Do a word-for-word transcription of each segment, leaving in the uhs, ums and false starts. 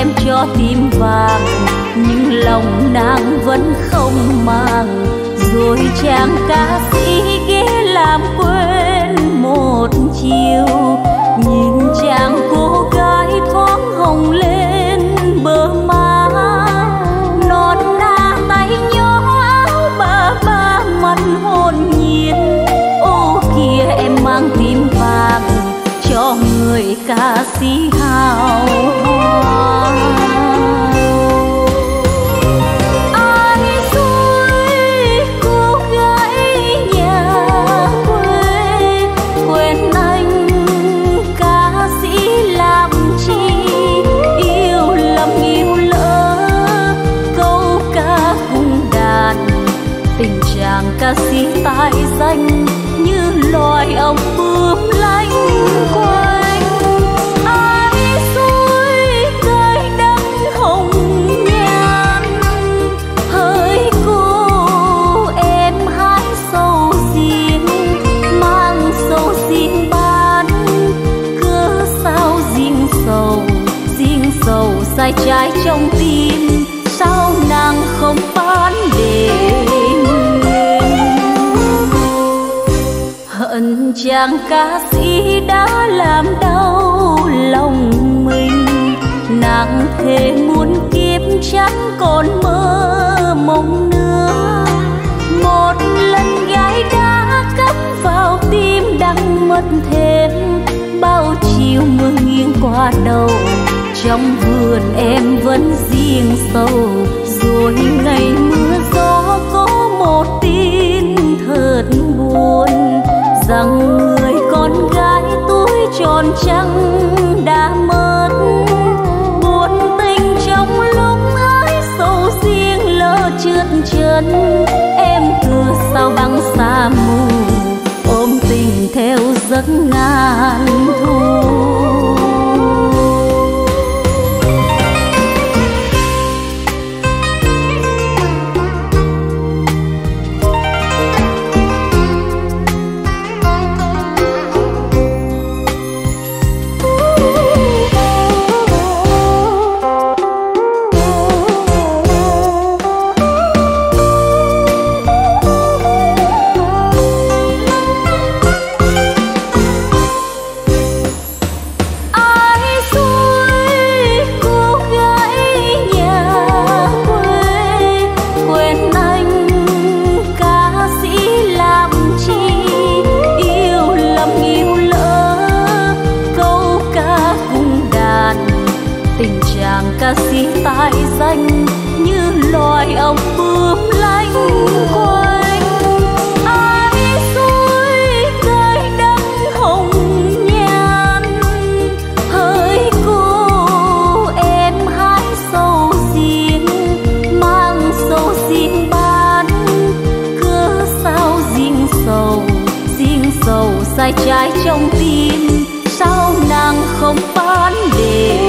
em cho tim vàng, nhưng lòng nàng vẫn không màng. Rồi chàng ca sĩ ghé làm quên một chiều, nhìn chàng cô gái thoáng hồng lên bờ má, non na tay nhỏ áo bà ba mặt hồn nhiên. Ô kìa em mang tim vàng cho người ca sĩ hào hoa. Ai dối cô gái nhà quê quên anh ca sĩ làm chi, yêu lầm yêu lỡ câu ca cung đàn. Tình chàng ca sĩ tài danh như loài ong bướm lanh quanh. Ai dối cây đắng hồng nhan, hỡi cô em hái sầu riêng, mang sầu riêng bán. Cớ sao riêng sầu riêng sầu sai trái trong tim, sao nàng không bán để hận chàng ca sĩ đã làm đau lòng mình. Nàng thề muôn kiếp chẳng còn mơ mộng nữa, một lần gái đã cắm vào tim đắng mất thêm. Bao chiều mưa nghiêng qua đầu, trong vườn em vẫn riêng sầu. Rồi ngày mưa gió có một tin thật buồn, rằng người con gái tuổi tròn trăng đã mất. Buồn tình trong lúc hái sầu riêng lỡ trượt chân, em thừa sao băng xa mù ôm tình theo giấc ngàn thu. Ca sĩ tài danh như loài ong bướm lanh quanh. Ai dối cây đắng hồng nhan, hỡi cô em hái sầu riêng, mang sầu riêng bán. Cớ sao riêng sầu riêng sầu sai trái trong tim, sao nàng không bán để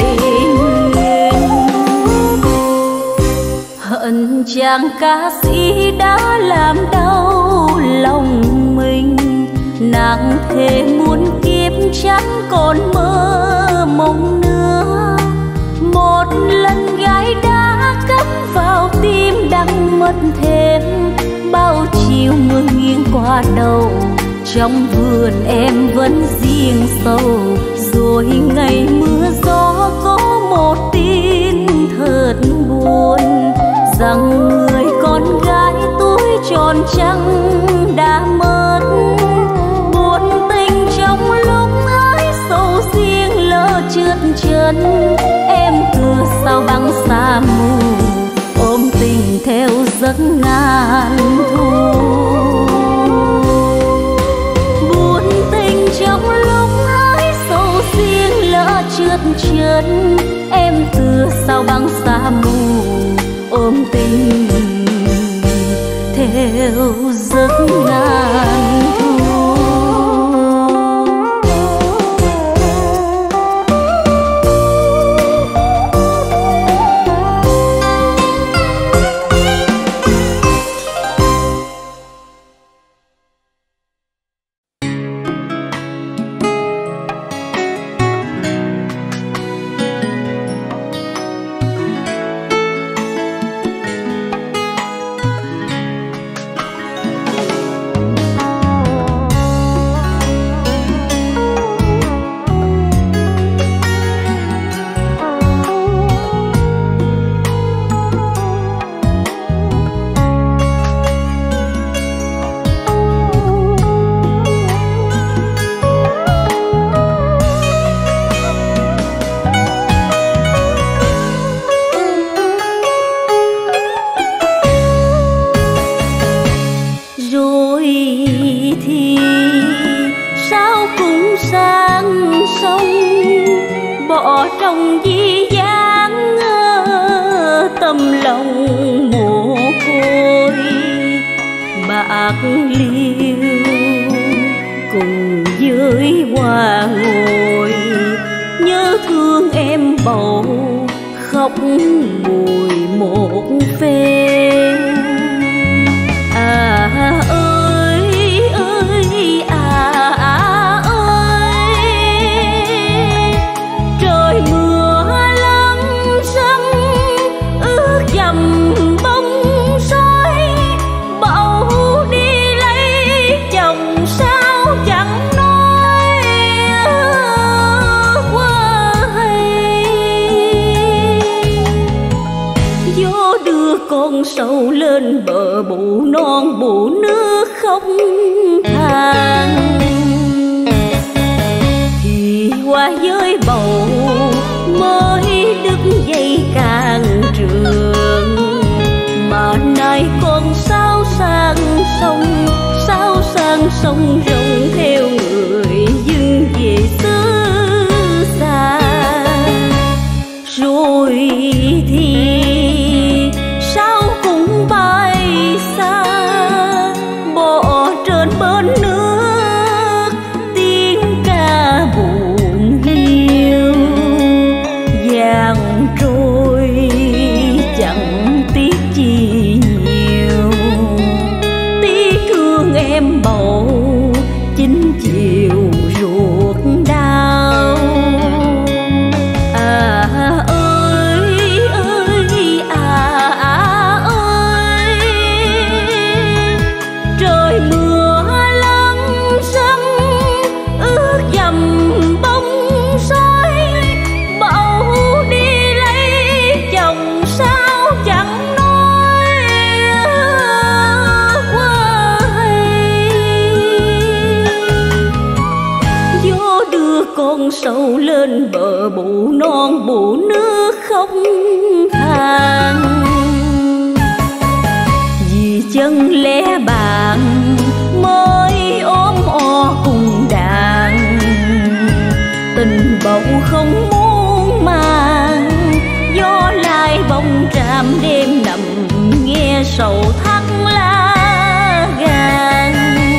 hận chàng ca sĩ đã làm đau lòng mình. Nàng thề muôn kiếp chẳng còn mơ mộng nữa, một lần gái đã cắm vào tim đắng mất thêm. Bao chiều mưa nghiêng qua đầu, trong vườn em vẫn riêng sầu. Rồi ngày mưa gió có một tin thật buồn, rằng người con gái tuổi tròn trăng đã mất. Buồn tình trong lúc hái sầu riêng lỡ trượt chân, em thừa sao băng xa mù ôm tình theo giấc ngàn thu. Buồn tình trong lúc hái sầu riêng lỡ trượt chân, em thừa sao băng xa mù ôm tình theo giấc ngàn thu. ôm lòng mồ côi. Bạc liêu cùng với hoa ngồi, nhớ thương em bầu khóc bùi một phen. À ơi ơi à, à ơi, trời mưa lắm sân ướt dầm bông sói, bầu đi lấy chồng sao chẳng nói qua hay. Gió đưa con sâu lên bờ bụ non bụ nước không than, thì qua với bầu mới đứt dây càng trường. Mà nay con sao sang sông, sao sang sông rộng theo người dưng về xứ xa. Rồi thì sao cũng bay xa, bỏ trên bên nước tiếng ca buồn hiu. Vàng trôi chẳng tiếc chi nhiều, tiếc thương em bầu chính chiều ruột đau. À ơi ơi à, à ơi, trời mưa lắm sân ướt dầm bông sói, bầu đi lấy chồng sao chẳng nói qua hay. Gió đưa con sâu lên bờ bụ non bụ nước không than, vì chân lẽ bạn mới ốm o cùng đàn. Tình bầu không muốn mang, gió lai bông tràm đêm nằm nghe sầu thắt lá gan.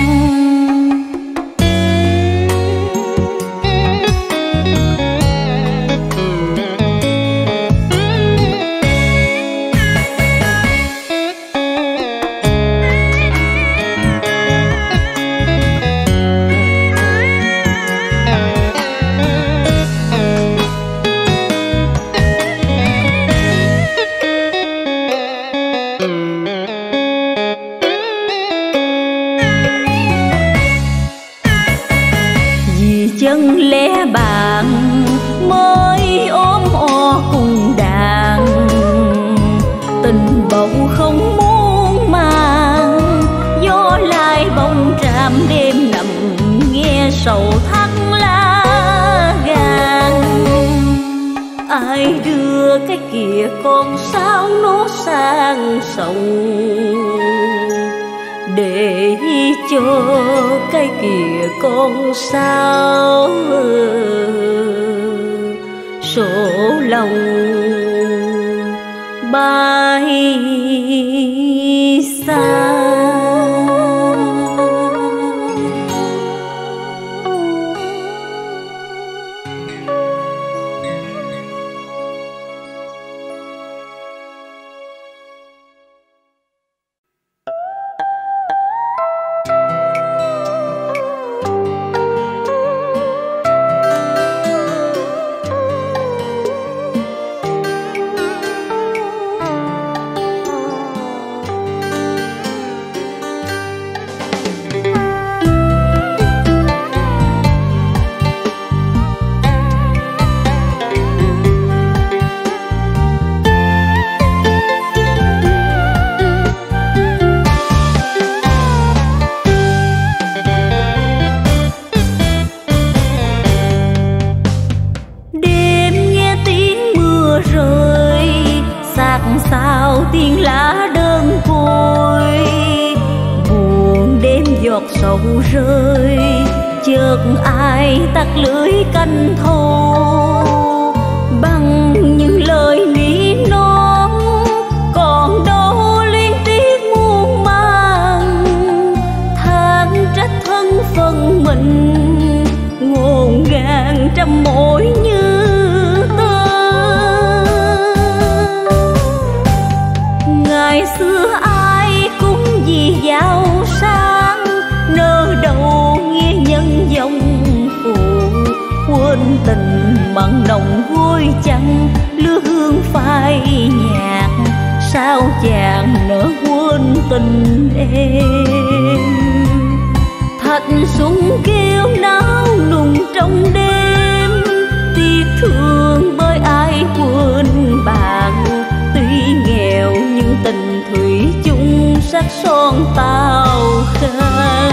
Chân lẽ bạn mới ốm o cùng đàn. Tình bầu không muốn mang, gió lai bông tràm đêm nằm nghe sầu thắt lá gan. Ai đưa cái kia con sao nó sang sông, để cho cái kia con sao sổ lòng bay xa. Sao tiếng lá đơn côi buồn đêm giọt sầu rơi, chợt ai tắt lưới canh thâu bằng những lời nỉ non mặn nồng vui chăng lứa hương phai nhạt, sao chàng nỡ quên tình em. Thanh xuân kêu náo nùng trong đêm, tiếc thương bởi ai quên bạn. Tuy nghèo nhưng tình thủy chung sắc son tao khăn.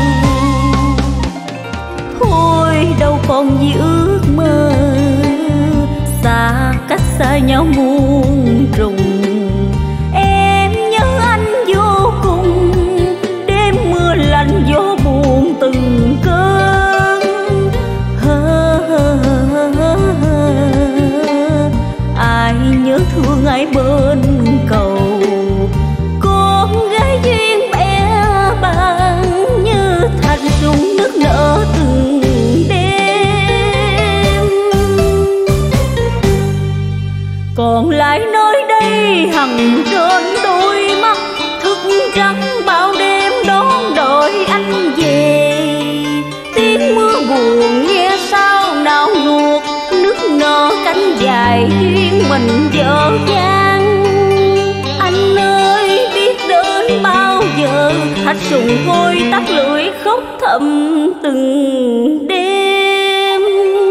Thôi đâu còn gì ước mơ, xa cách xa nhau muôn trùng. Em nhớ anh vô cùng, đêm mưa lạnh gió buồn từng cơn. Hơ, hơ, hơ, hơ, hơ. Ai nhớ thương ai bên cầu, con gái duyên bé bàng như thành sung nước nở từng đêm. Còn lại nơi đây hằn trên đôi mắt, thức trắng bao đêm đón đợi anh về. Tiếng mưa buồn nghe sao nào nuột, nước nở cánh dài duyên mình dở dang. Anh ơi biết đến bao giờ, thạch sùng thôi tắt lưỡi khóc thầm từng đêm.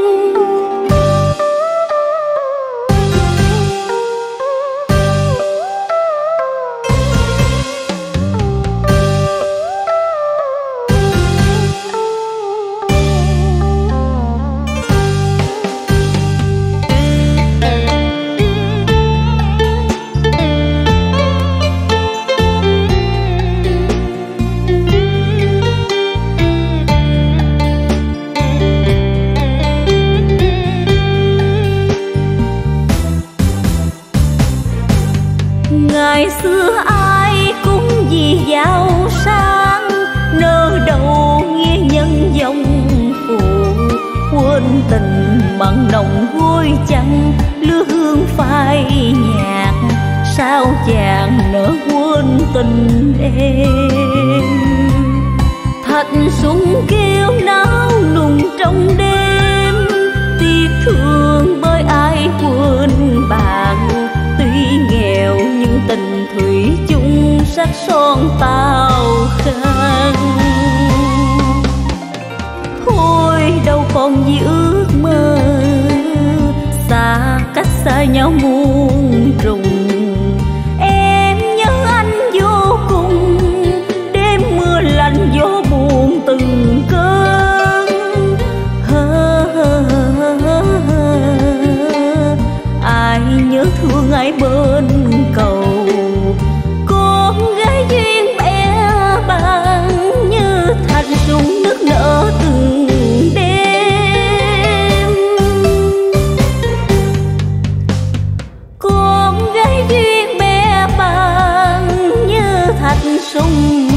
Ngày xưa ai cũng vì giàu sang, nỡ đâu nghe nhân dòng phụ. Quên tình mặn nồng vui chăng lứa hương phai nhạt, sao chàng nỡ quên tình em. Thạch xuân kêu náo nùng trong đêm, tiếc thương bởi ai quên bạn. Tuy nghèo nhưng tình thủy chung sắc son tao khăn. Thôi đâu còn gì ước mơ, xa cách xa nhau muôn trùng. Em nhớ anh vô cùng, đêm mưa lạnh gió buồn từng cơn. Hơ, hơ, hơ, hơ, hơ. Ai nhớ thương ai bên cầu, con gái duyên bé bàng như thành sung nước nở từng đêm. Con gái duyên bé bàng như thành sung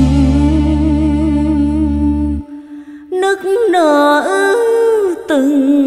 nước nở từng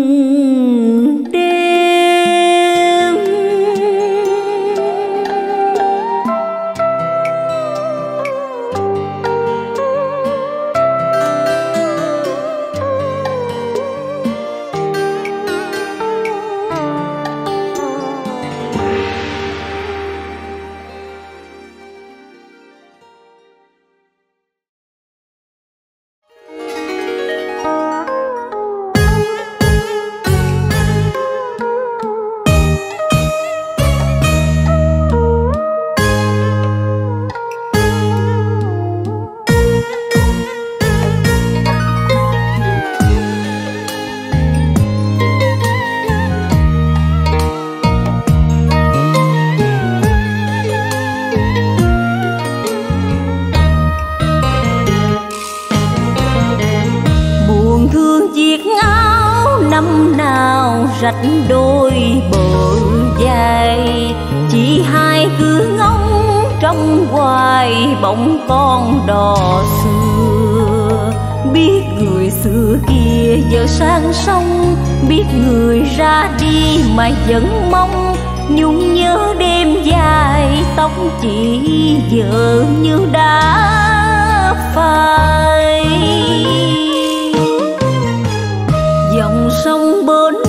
rạch đôi bờ dài. Chỉ hai cứ ngóng trong hoài bóng con đò xưa. Biết người xưa kia giờ sang sông, biết người ra đi mà vẫn mong. Nhung nhớ đêm dài tóc chỉ giờ như đã phai. Dòng sông bên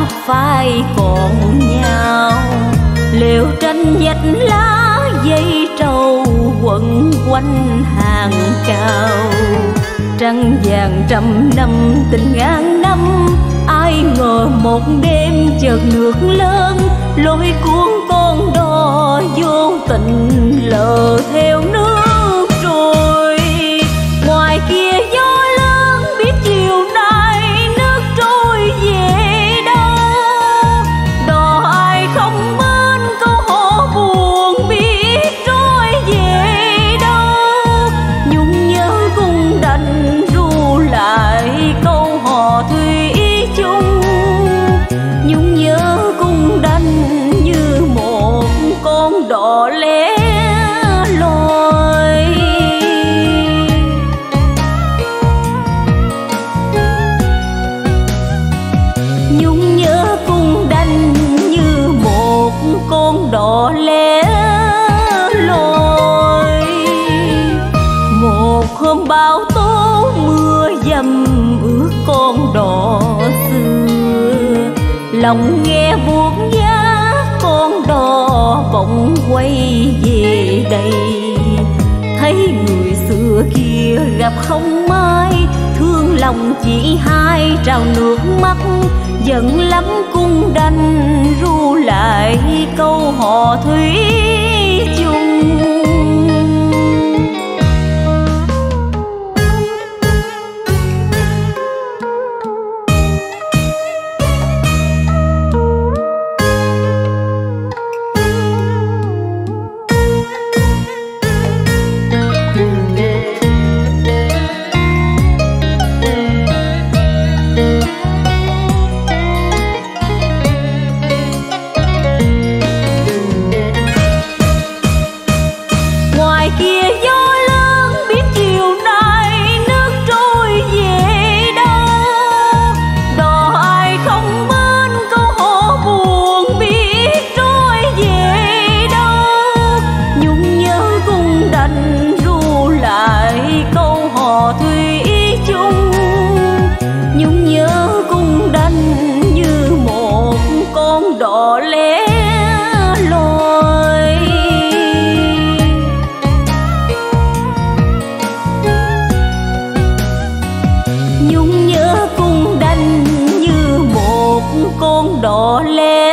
phai còn nhau. Liệu tranh vách lá dây trầu quẩn quanh hàng cao. Trăng vàng trăm năm tình ngàn năm, ai ngờ một đêm chợt nước lớn lôi cuốn con đò vô tình lờ theo nước trôi. Ngoài kia gió lớn biết chiều nay nước trôi về đâu. Đò ai không bên câu hò buồn biết trôi về đâu. Nhung nhớ cung đành ru lại câu hò thủy chung. Nhung nhớ cung đành như một con đò lẻ loi. Nhung nhớ cung đành như một con đò lẻ loi. Một hôm bão tố mưa dầm ướt con đò xưa, lòng nghe buốt giá con đò bỗng quay về đây. Thấy người xưa kia gặp không ai, thương lòng chỉ hai trào nước mắt. Giận lắm cung đành ru lại câu hò thủy chung. Đò lẻ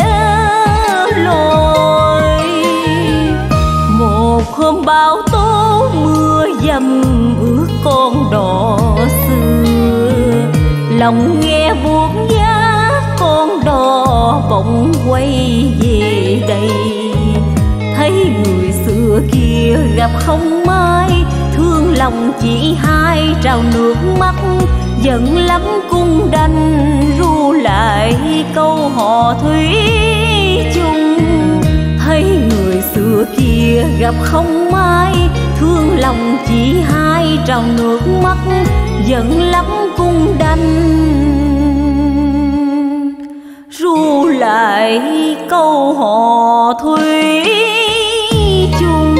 loi. Một hôm bão tố mưa dầm ướt con đò xưa, lòng nghe buốt giá con đò bỗng quay về đây. Thấy người xưa kia gặp không ai, thương lòng chỉ hai trào nước mắt. Giận lắm cung đành ru lại câu hò thủy chung. Thấy người xưa kia gặp không ai, thương lòng chỉ hai trào nước mắt. Giận lắm cung đành ru lại câu hò thủy chung.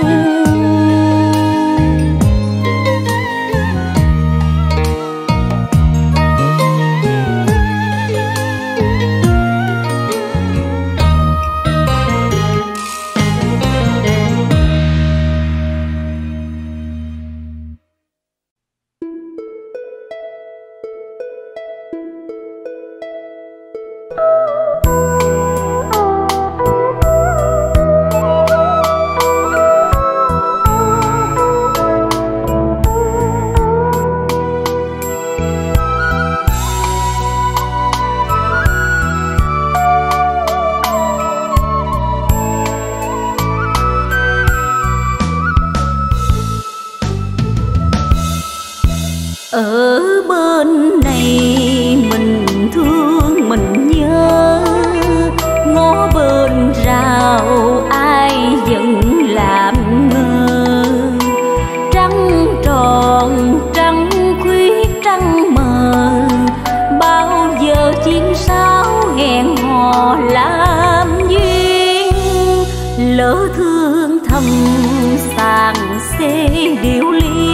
Ở bên này mình thương mình nhớ, ngó bên rào ai vẫn làm ngơ. Trăng tròn trăng khuyết trăng mờ, bao giờ chim sáo hẹn hò làm duyên. Lỡ thương thầm sàng xê điệu ly,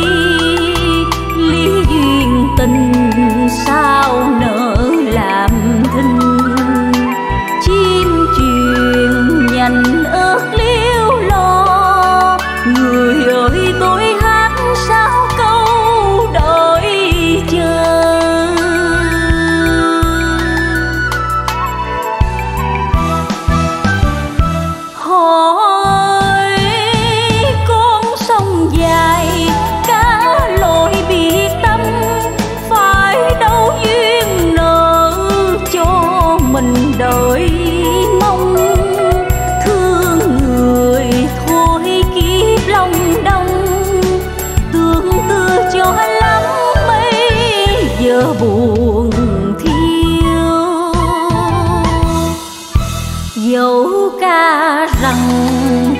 ly duyên tình sao nỡ làm thinh.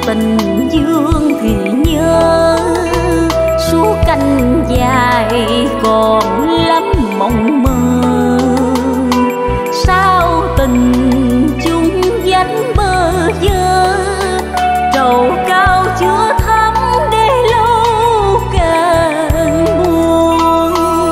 tình dương thì nhớ, suốt canh dài còn lắm mộng mơ. Sao tình chung vánh bơ vơ, trầu cao chưa thắm để lâu càng buồn.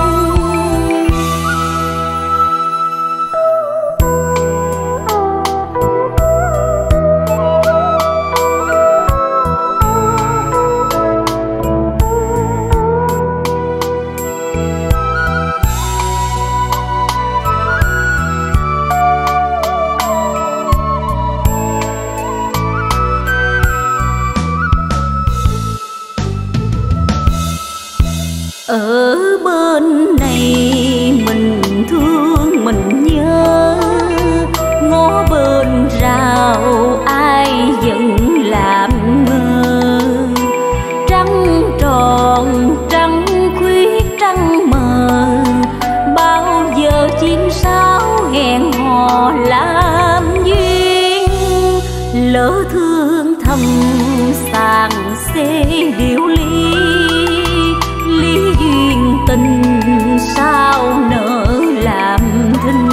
Ở bên này mình thương mình nhớ, ngó bên rào ai vẫn làm ngơ. Trăng tròn trăng khuyết trăng mờ, bao giờ chim sáo hẹn hò làm duyên. Lỡ thương thầm sàng xê điệu ly, lý duyên tình sao nỡ làm thinh.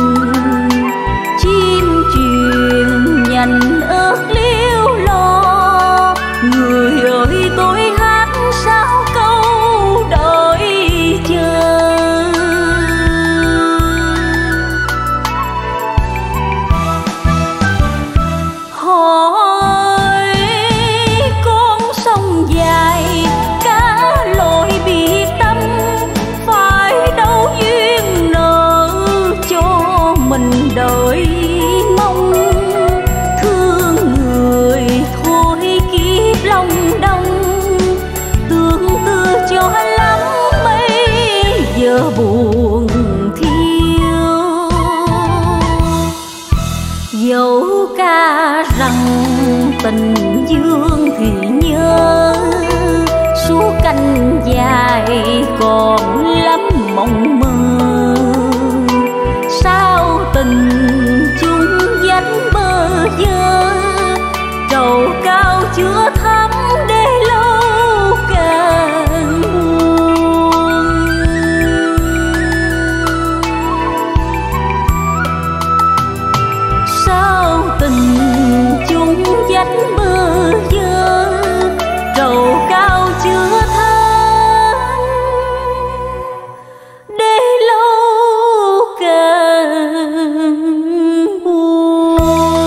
Chim truyền nhành ớt liêu lo, người ơi tôi hát sao câu đợi chờ. Hỏi con sông dài cá lội biệt tâm, phải đâu duyên nợ cho mình đợi mong. Thương người thôi kiếp lòng đông, tương tư cho lắm bây giờ buồn thiêu. Dẫu ca rằng tình dương thì nhớ, suốt canh dài còn lắm mộng mơ. Sao tình chung vánh bơ vơ, trầu cao chưa thắm để lâu càng buồn. Sao tình chung vánh bơ vơ, trầu cao chưa thắm để lâu càng buồn.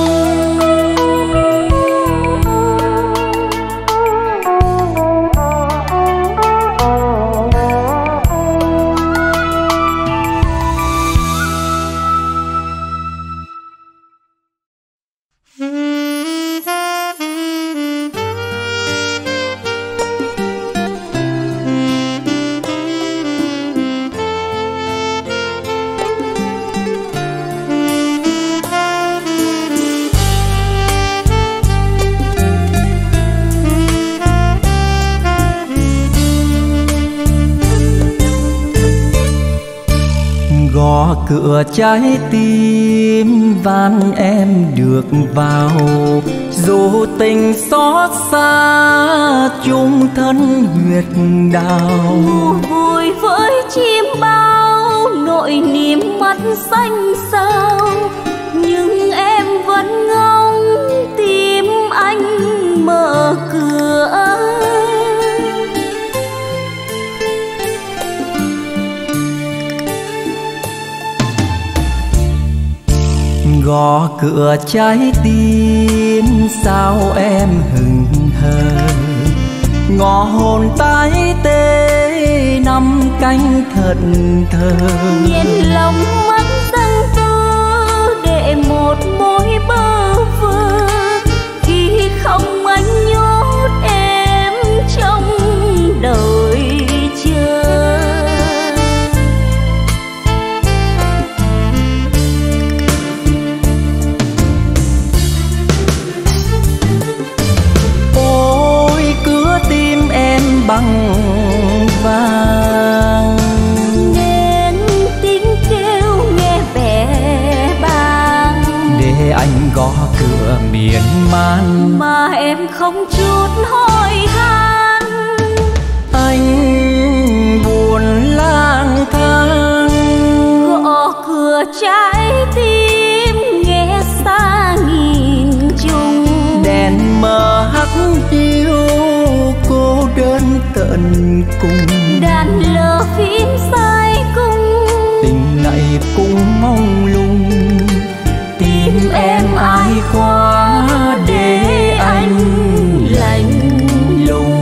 Gõ cửa trái tim van em được vào, dù tình xót xa chung thân huyệt đào. Vui với chim bao nỗi niềm mắt xanh sao, nhưng em vẫn ngóng tim anh mở cửa. Gõ cửa trái tim sao em hững hờ, ngõ hồn tái tê nắm cánh thật thờ. Nhìn lòng mắt dâng tơ để một mối bơ vơ, khi không anh nhốt em trong đời chờ. Bằng vàng nên tiếng kêu để anh gõ cửa miên man mà em không chút hỏi han. Anh buồn lang thang gõ cửa trái tim nghe xa nghìn trùng. Đèn mờ hắt hiu cô đơn tận cùng. Đàn lờ phím sai cung Tình này cũng mong lung. Tìm em ai khóa để anh lạnh lùng.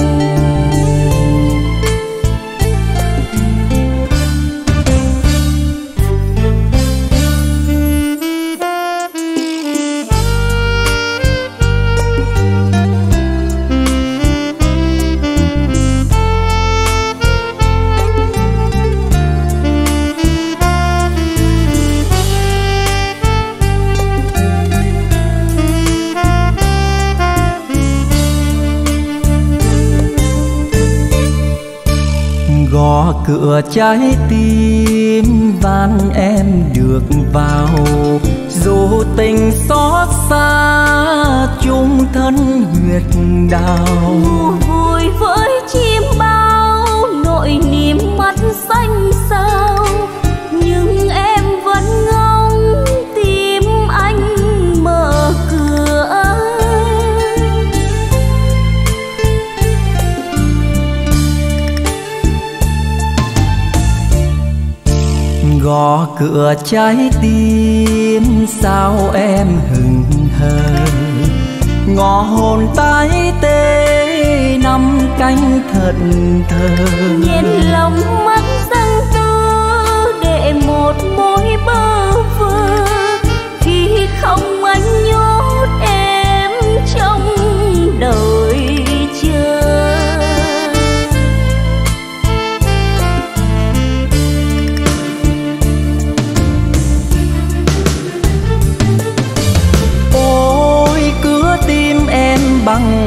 Gõ cửa trái tim van em được vào, dù tình xót xa chung thân huyệt đào. vui với chim bao nỗi niềm mắt xanh sao, nhưng em vẫn ngóng tim anh mở cửa. Gõ cửa trái tim sao em hững hờ, ngõ hồn tái tê năm cánh thẫn thờ. Nhìn lòng mắt dâng tư để một mối bơ vơ, khi không anh nhốt em trong đời chờ. Bằng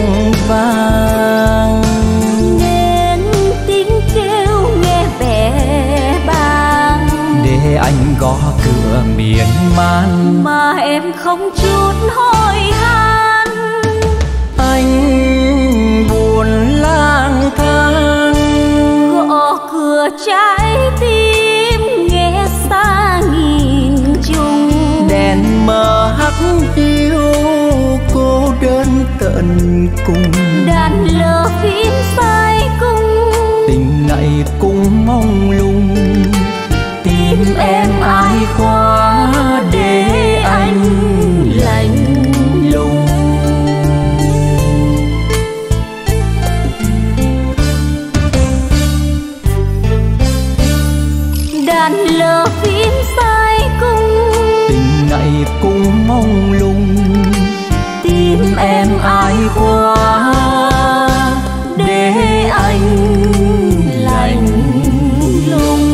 vàng nên tiếng kêu nghe vẻ bàng, để anh gõ cửa miên man mà em không chút hỏi han. Anh buồn lang thang gõ cửa trái tim nghe xa nghìn trùng. Đèn mờ hắt hiu cô đơn tận cùng. Đàn lờ phím sai cung tình này cũng mong lung. Tìm em ai khóa để anh lạnh lùng. Đàn lờ phím sai cung tình này cũng mong lung. Tìm em ai khóa để anh lạnh lùng.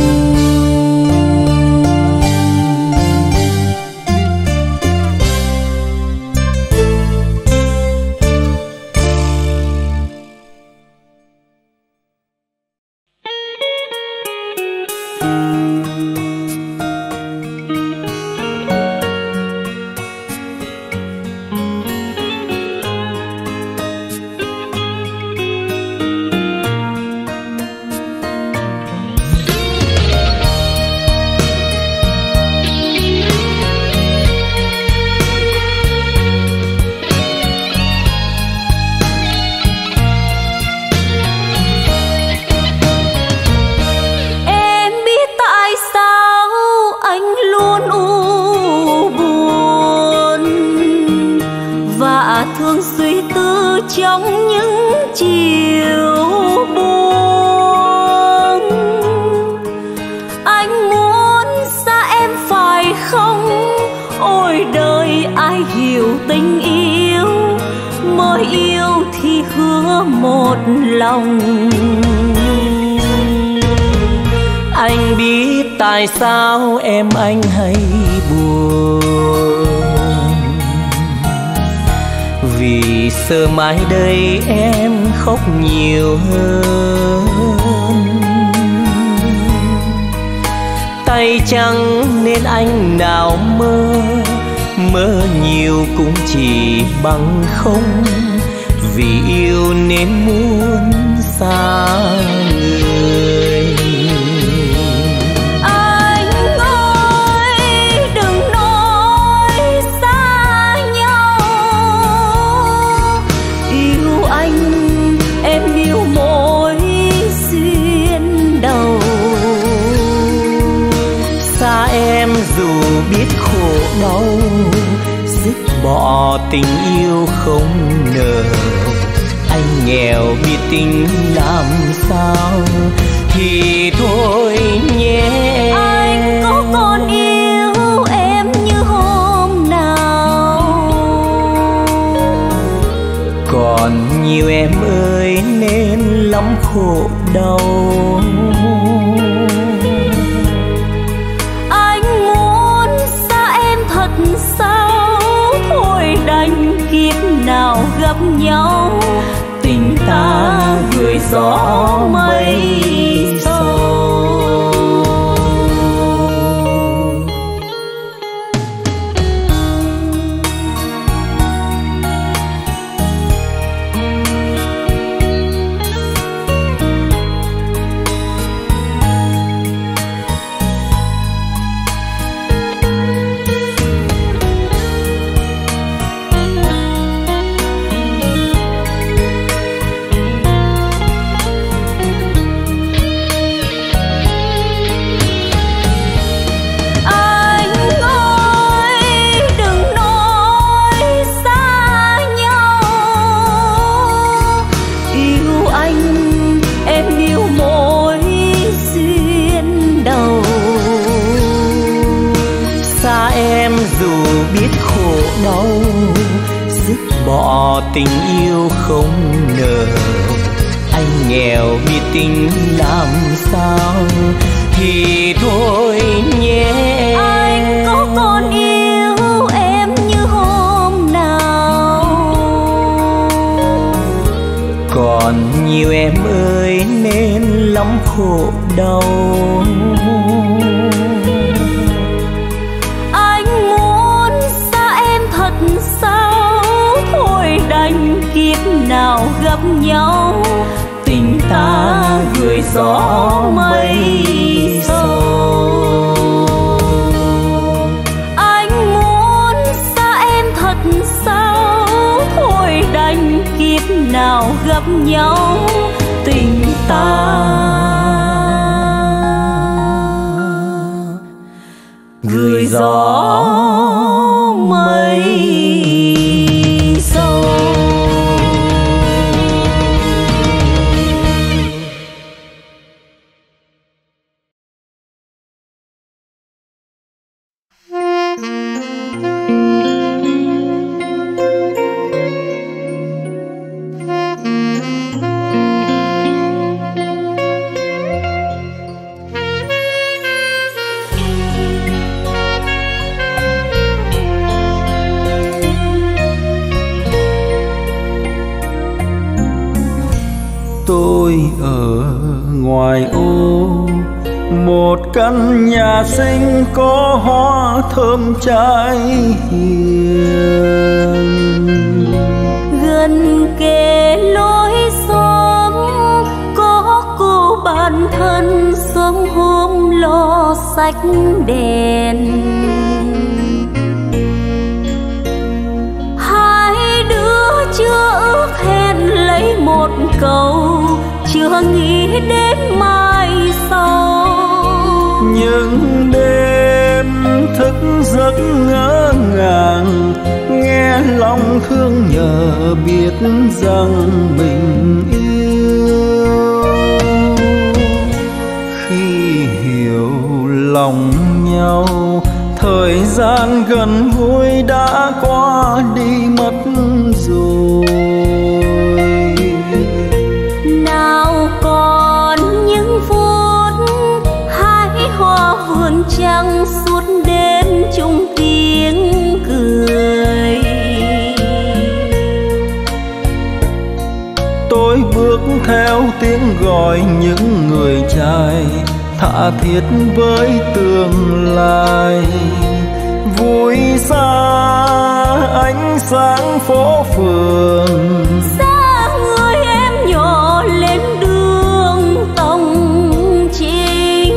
Trong những chiều buồn, anh muốn xa em phải không? Ôi đời ai hiểu tình yêu, mới yêu thì hứa một lòng. Anh biết tại sao em anh hay buồn, vì sợ mai đây em khóc nhiều hơn. Tay trắng nên anh nào mơ yêu cũng chỉ bằng không, vì yêu nên muốn xa người. Anh ơi đừng nói xa nhau, yêu anh em yêu mối duyên đầu. Xa em dù biết khổ đau, dứt bỏ tình yêu không nở. Anh nghèo biết tình làm sao thì thôi nhé. Anh có còn yêu em như hôm nào? Còn nhiều em ơi nên lắm khổ đau. Anh muốn xa em thật sao, thôi đành kiếp nào gặp nhau. Tình ta gửi gió mây sâu. Đau dứt bỏ tình yêu không nở. Anh nghèo biết tình làm sao thì thôi nhé. Anh có còn yêu em như hôm nào? Còn nhiều em ơi nên lắm khổ đau. Kiếp nào gặp nhau, tình ta gửi gió mây sâu. Anh muốn xa em thật sao, thôi đành kiếp nào gặp nhau. Tình ta gửi gió mây sâu. Tôi ở ngoài ô một căn nhà xinh có hoa thơm trái hiền, gần kề lối xóm có cô bạn thân sớm hôm lo sạch đèn. Hai đứa chưa ước hẹn lấy một câu, chưa nghĩ đến mai sau. những đêm thức giấc ngỡ ngàng, nghe lòng thương nhớ biết rằng mình yêu. Khi hiểu lòng nhau, thời gian gần gũi đã qua đi mất rồi. Nào còn những phút hái hoa vườn trăng, suốt đêm chung tiếng cười. Tôi bước theo tiếng gọi những người trai, tha thiết với tương lai. Vui xa ánh sáng phố phường. Xa người em nhỏ lên đường tòng chính,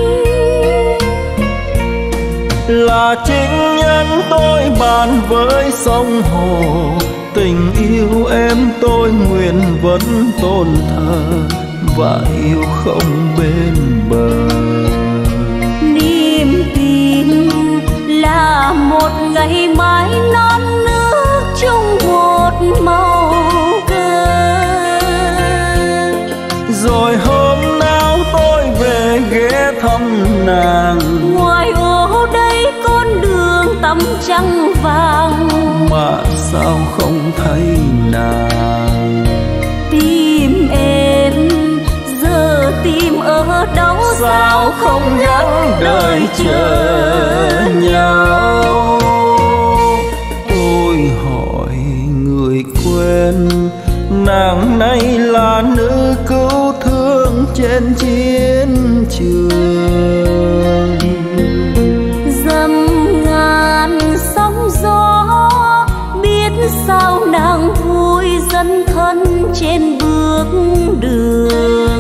là chính nhân tôi bàn với sông hồ. Tình yêu em tôi nguyện vẫn tôn thờ và yêu không bên bờ. Niềm tin là một ngày mai non nước chung một màu cờ. Rồi hôm nào tôi về ghé thăm nàng, ngoài ô đây con đường tắm trăng vàng, mà sao không thấy nàng. Tìm em giờ tìm ở đâu, sao không gắng đời chờ nhau. Tôi hỏi người quen, nàng này là nữ cứu thương trên chiến trường. Dầm ngàn sóng gió, biết sao nàng vui dấn thân trên bước đường.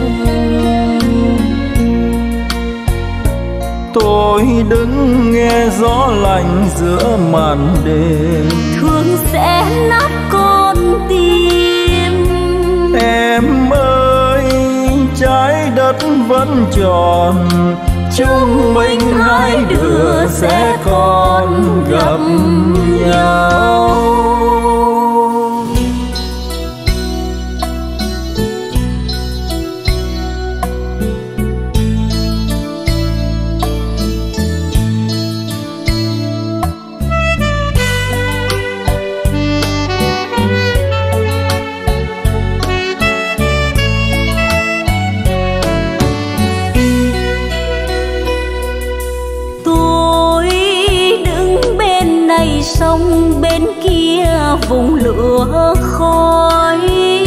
Tôi đứng nghe gió lạnh giữa màn đêm, thương sẽ nát con tim. Em ơi trái đất vẫn tròn, chúng mình hai đứa sẽ còn gặp nhau. Sông bên kia vùng lửa khói,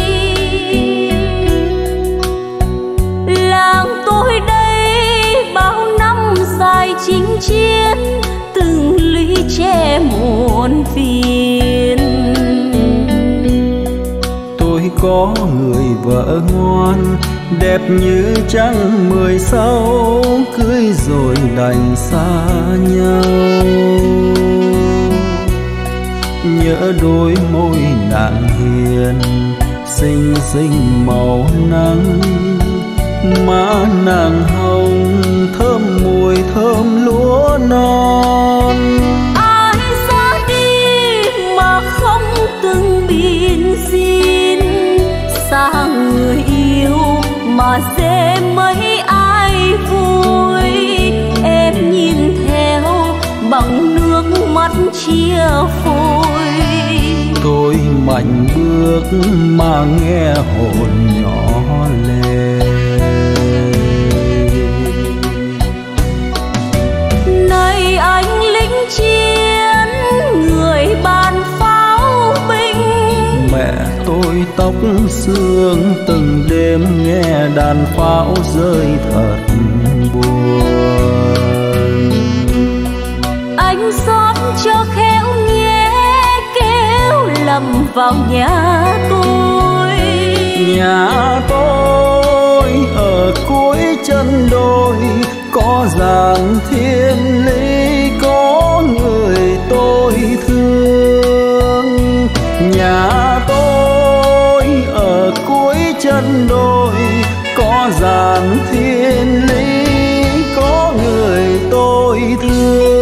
làng tôi đây bao năm dài chinh chiến, từng lũy tre muôn phiền. Tôi có người vợ ngoan, đẹp như trăng mười sáu, cưới rồi đành xa nhau. Nhớ đôi môi nàng hiền, xinh xinh màu nắng, má nàng hồng thơm mùi thơm lúa non. Ai ra đi mà không từng bin xin, xa người yêu mà dễ mấy ai vui. Em nhìn theo bằng nước mắt chia phôi, tôi mạnh bước mà nghe hồn nhỏ lên. Này anh lính chiến, người bàn pháo binh, mẹ tôi tóc xương từng đêm nghe đàn pháo rơi thật buồn. Anh xót cho khéo nhé, kéo lầm vào nhà tôi. Nhà tôi ở cuối chân đồi, có giàng thiên lý, có người tôi thương. Nhà tôi ở cuối chân đồi, có giàng thiên lý, có người tôi thương.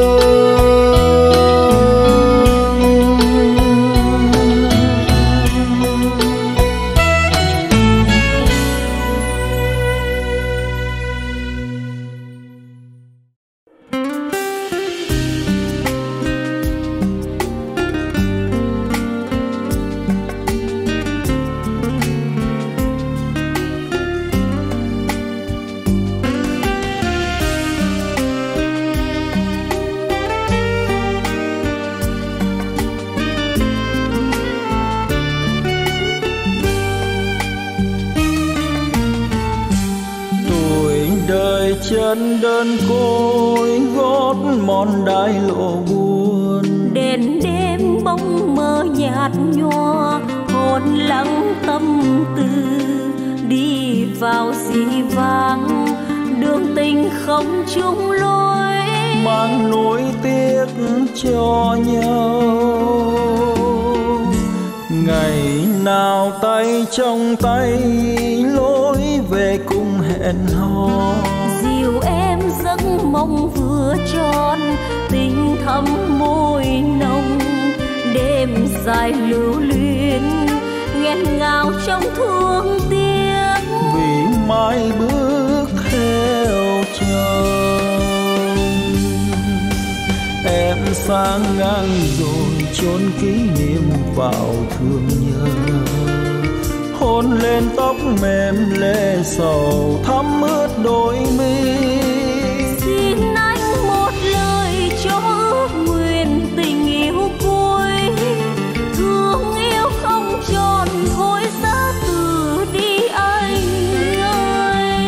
Chân đơn côi gót mòn đai lộ buồn, đèn đêm bóng mờ nhẹ nhạt nhòa, hồn lắng tâm tư đi vào dĩ vãng, đường tình không chung lối, mang nỗi tiếc cho nhau. Ngày nào tay trong tay lối về cùng hẹn hò, dìu em giấc mộng vừa tròn, tình thắm môi nồng, đêm dài lưu luyến nghẹn ngào trong thương tiếc, vì mãi bước theo chồng. Em sang ngang rồi chốn kỷ niệm vào thương nhớ, hôn lên tóc mềm lệ sầu thắm ướt đôi mi. Xin anh một lời cho ước nguyện tình yêu cuối, thương yêu không tròn thôi xa từ đi anh ơi.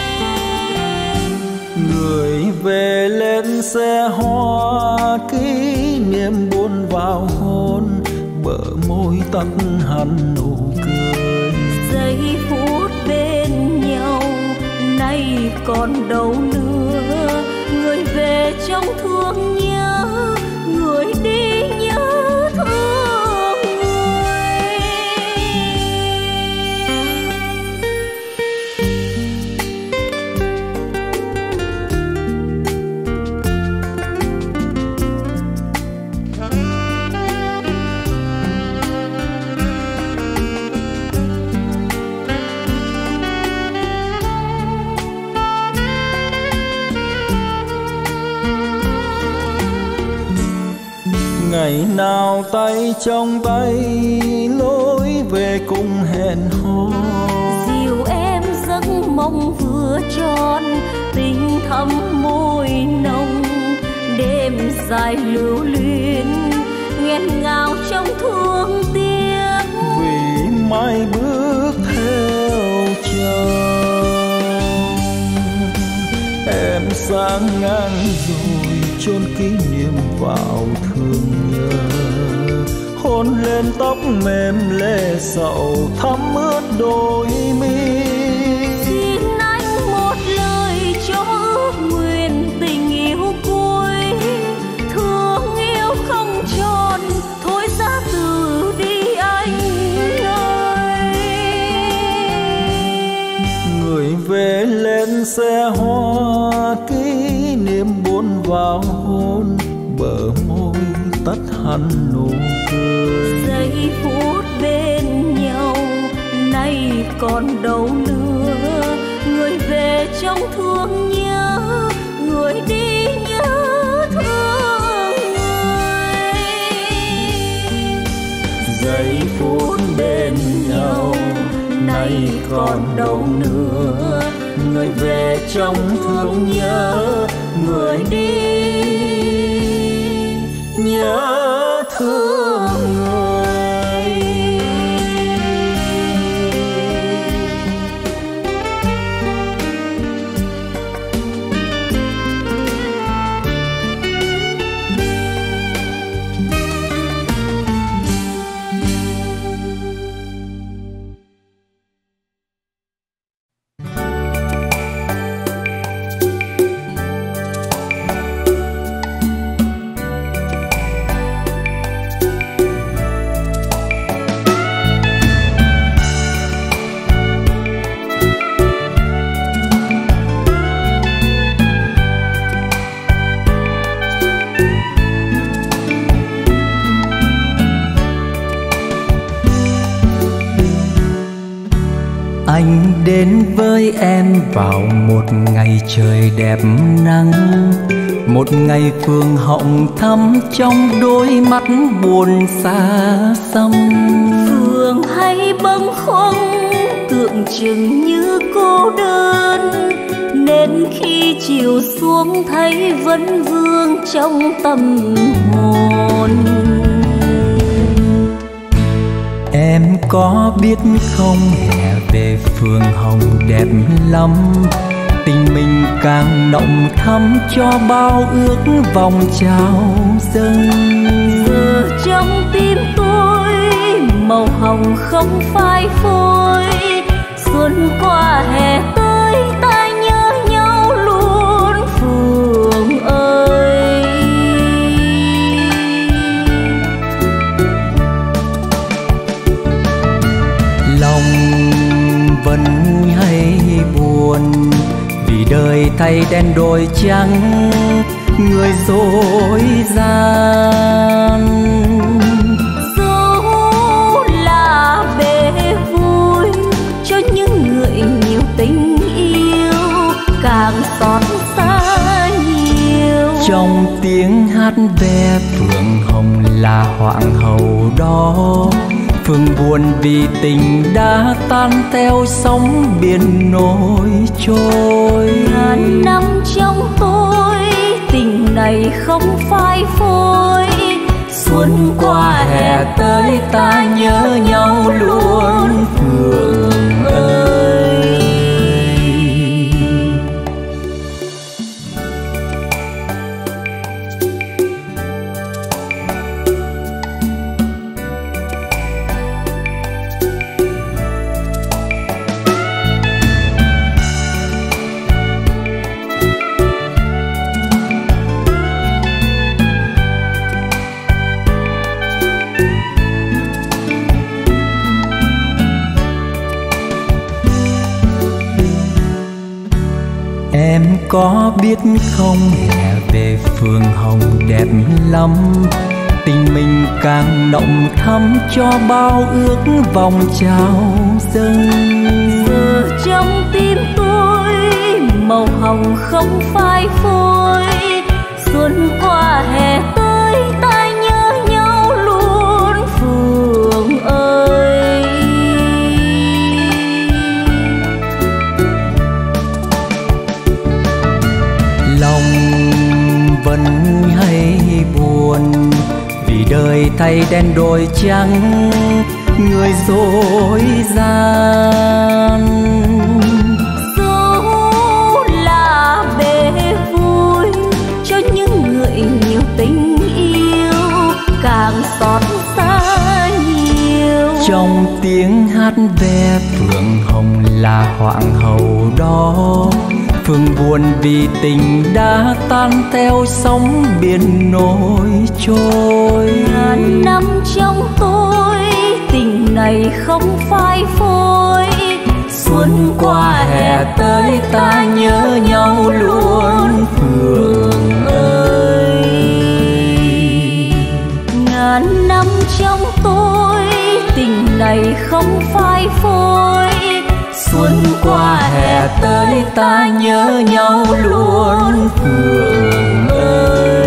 Người về lên xe hoa, kỷ niệm buồn vào hôn, bờ môi tắt hẳn nụ cười. Giây phút bên nhau nay còn đâu nữa, người về trong thương nhớ, người đi nhớ thương người. Ngày nào tay trong tay lối về cùng hẹn hò, Dìu em giấc mộng vừa tròn, tình thắm môi nồng, đêm dài lưu luyến nghẹn ngào trong thương tiếc, vì mãi bước theo chồng. Em sang ngang rồi chôn kỷ niệm vào thương nhớ, hôn lên tóc mềm lệ sầu thắm ướt đôi mi. xin anh một lời cho ước nguyện tình yêu cuối, thương yêu không tròn thôi xa từ đi anh ơi. Người về lên xe hoa, kỷ niệm buồn vào hôn, bờ môi tắt hẳn nụ cười. Giây phút bên nhau nay còn đâu nữa, người về trong thương nhớ, người đi nhớ thương người. Giây phút bên nhau nay còn đâu nữa, người về trong thương nhớ, người đi nhớ thương người. Anh đến với em vào một ngày trời đẹp nắng, một ngày phương hồng thắm trong đôi mắt buồn xa xăm. Phường hay bâng khuâng tượng trưng như cô đơn, nên khi chiều xuống thấy vẫn vương trong tâm hồn. Em có biết không, hè về phường hồng đẹp lắm, tình mình càng nồng thắm cho bao ước vòng trao dâng. Giờ trong tim tôi không phai phôi. Xuân qua hè tới ta nhớ nhau luôn Phượng ơi. Lòng vẫn hay buồn vì đời thay đen đổi trắng, người dối gian. Dẫu là bể vui cho những người nhiều tình yêu, càng xót xa nhiều. Trong tiếng hát ve Phượng Hồng là hoàng hậu đó, Phượng buồn vì tình đã tan theo sóng biển nổi trôi. Ngàn năm trong tôi tình này không phai phôi. Xuân qua hè tới ta nhớ nhau luôn Phượng ơi. Em có biết không, hè về Phượng Hồng đẹp lắm, tình mình càng nồng thắm cho bao ước vòng trao dâng. Giờ trong tim tôi màu hồng không phai phôi. Xuân qua hè tới ta nhớ nhau luôn Phượng ơi. Lòng vẫn hay buồn vì đời thay đen đổi trắng, người dối gian. Dẫu là bể vui cho những người nhiều tình yêu, càng xót xa nhiều. Trong tiếng hát ve Phượng Hồng là hoàng hậu đó, Phượng buồn vì tình đã tan theo sóng biển nổi trôi. Ngàn năm trong tôi tình này không phai phôi. Xuân qua hè tới ta nhớ nhau luôn Phượng ơi. Ngàn năm trong tôi tình này không phai phôi. Xuân qua hè tới ta nhớ nhau luôn Phượng ơi.